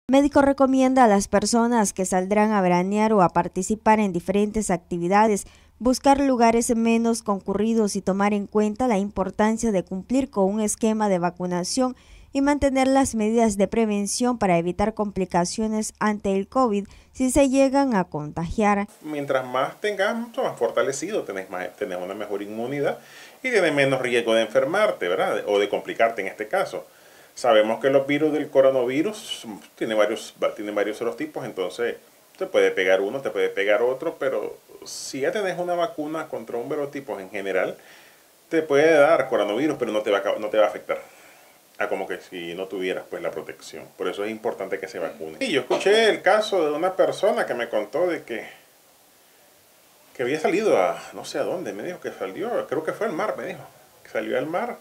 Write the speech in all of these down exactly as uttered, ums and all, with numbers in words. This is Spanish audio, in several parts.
Médico recomienda a las personas que saldrán a veranear o a participar en diferentes actividades buscar lugares menos concurridos y tomar en cuenta la importancia de cumplir con un esquema de vacunación y mantener las medidas de prevención para evitar complicaciones ante el COVID si se llegan a contagiar. Mientras más tengas, más fortalecido, tenés, más, tenés una mejor inmunidad y tienes menos riesgo de enfermarte, ¿verdad? O de complicarte en este caso. Sabemos que los virus del coronavirus tienen varios, tienen varios serotipos, entonces te puede pegar uno, te puede pegar otro, pero si ya tenés una vacuna contra un serotipo en general, te puede dar coronavirus, pero no te va a, no te va a afectar. A como que si no tuvieras pues la protección. Por eso es importante que se vacune. Y yo escuché el caso de una persona que me contó de que, que había salido a no sé a dónde, me dijo que salió, creo que fue al mar, me dijo, que salió al mar.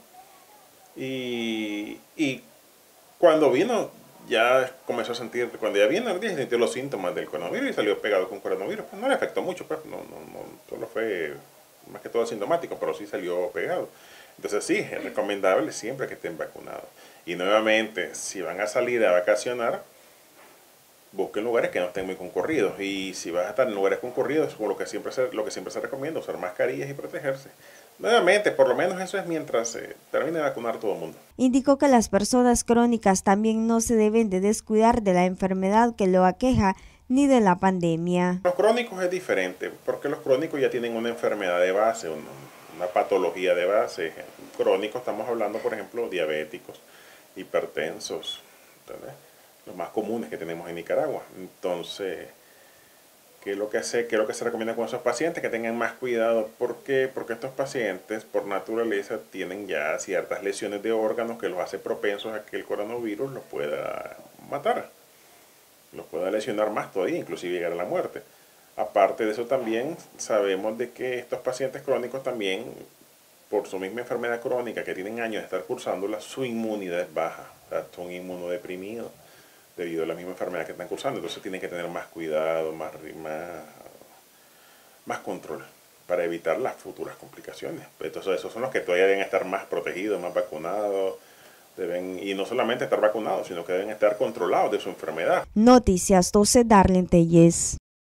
Y, y cuando vino, ya comenzó a sentir, cuando ya vino, ya sintió los síntomas del coronavirus y salió pegado con coronavirus. Pues no le afectó mucho, pues no, no, no, solo fue más que todo asintomático, pero sí salió pegado. Entonces sí, es recomendable siempre que estén vacunados. Y nuevamente, si van a salir a vacacionar, busquen lugares que no estén muy concurridos. Y si vas a estar en lugares concurridos, como lo que siempre se, lo que siempre se recomienda, usar mascarillas y protegerse. Nuevamente, por lo menos eso es mientras se eh, termine de vacunar todo el mundo. Indicó que las personas crónicas también no se deben de descuidar de la enfermedad que lo aqueja ni de la pandemia. Los crónicos es diferente, porque los crónicos ya tienen una enfermedad de base, una, una patología de base. Crónicos estamos hablando, por ejemplo, diabéticos, hipertensos, ¿entendés? Los más comunes que tenemos en Nicaragua. Entonces, ¿qué es lo que hace, qué es lo que se recomienda con esos pacientes? Que tengan más cuidado. ¿Por qué? Porque estos pacientes, por naturaleza, tienen ya ciertas lesiones de órganos que los hace propensos a que el coronavirus los pueda matar. Los pueda lesionar más todavía, inclusive llegar a la muerte. Aparte de eso, también sabemos de que estos pacientes crónicos también, por su misma enfermedad crónica que tienen años de estar cursándola, su inmunidad es baja. O sea, son inmunodeprimidos debido a la misma enfermedad que están cursando. Entonces tienen que tener más cuidado, más, más, más control para evitar las futuras complicaciones. Entonces esos son los que todavía deben estar más protegidos, más vacunados. Deben, y no solamente estar vacunados, sino que deben estar controlados de su enfermedad. Noticias doce, Darlene Telles.